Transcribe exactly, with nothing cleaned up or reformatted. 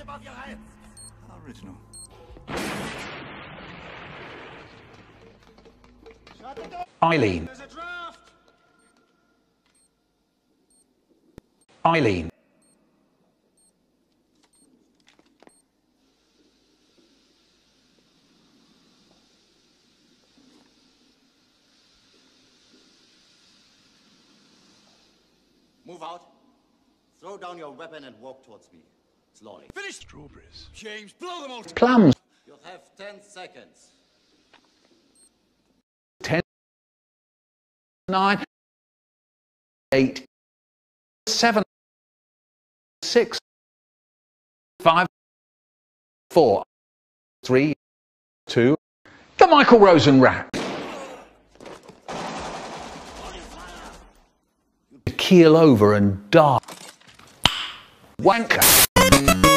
above your heads. Original. Shut the door. Eileen. There's a draft. Eileen. Move out. Throw down your weapon and walk towards me. Slowly. Finish. Strawberries. James, blow them all. Plums. You'll have ten seconds. Ten. Nine. Eight. Seven. Six. Five. Four. Three. Two. The Michael Rosen rap. Keel over and die. Wanker.